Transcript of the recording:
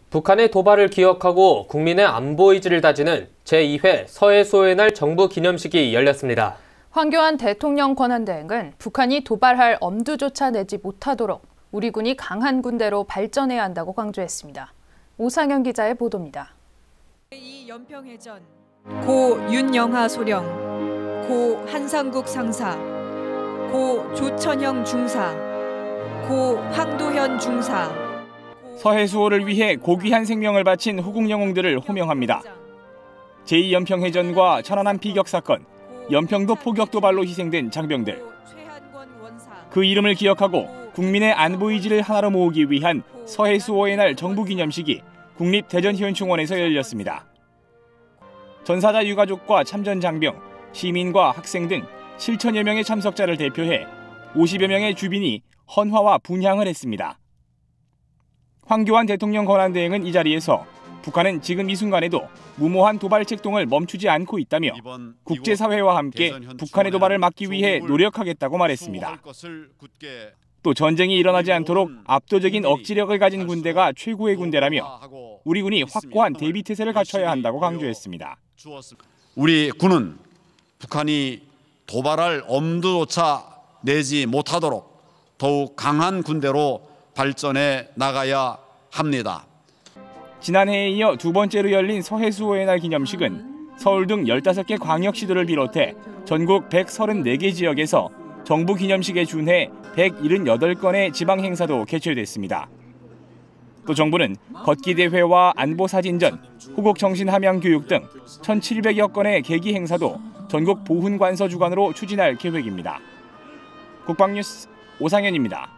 북한의 도발을 기억하고 국민의 안보 의지를 다지는 제2회 서해수호의 날 정부 기념식이 열렸습니다. 황교안 대통령 권한대행은 북한이 도발할 엄두조차 내지 못하도록 우리 군이 강한 군대로 발전해야 한다고 강조했습니다. 오상현 기자의 보도입니다. 이 연평해전 고 윤영하 소령, 고 한상국 상사, 고 조천형 중사, 고 황도현 중사. 서해수호를 위해 고귀한 생명을 바친 후국 영웅들을 호명합니다. 제2연평해전과 천안함 피격 사건, 연평도 포격 도발로 희생된 장병들. 그 이름을 기억하고 국민의 안보 의지를 하나로 모으기 위한 서해수호의 날 정부 기념식이 국립대전희원충원에서 열렸습니다. 전사자 유가족과 참전 장병, 시민과 학생 등 7천여 명의 참석자를 대표해 50여 명의 주빈이 헌화와 분향을 했습니다. 황교안 대통령 권한대행은 이 자리에서 북한은 지금 이 순간에도 무모한 도발 책동을 멈추지 않고 있다며 국제사회와 함께 북한의 도발을 막기 위해 노력하겠다고 말했습니다. 또 전쟁이 일어나지 않도록 압도적인 억지력을 가진 군대가 최고의 군대라며 우리 군이 확고한 대비태세를 갖춰야 한다고 강조했습니다. 우리 군은 북한이 도발할 엄두조차 내지 못하도록 더욱 강한 군대로 발전해 나가야 합니다. 지난해에 이어 두 번째로 열린 서해수호의 날 기념식은 서울 등 15개 광역시도를 비롯해 전국 134개 지역에서 정부 기념식에 준해 178건의 지방 행사도 개최됐습니다. 또 정부는 걷기 대회와 안보 사진전, 호국 정신 함양 교육 등 1,700여 건의 계기 행사도 전국 보훈관서 주관으로 추진할 계획입니다. 국방뉴스 오상현입니다.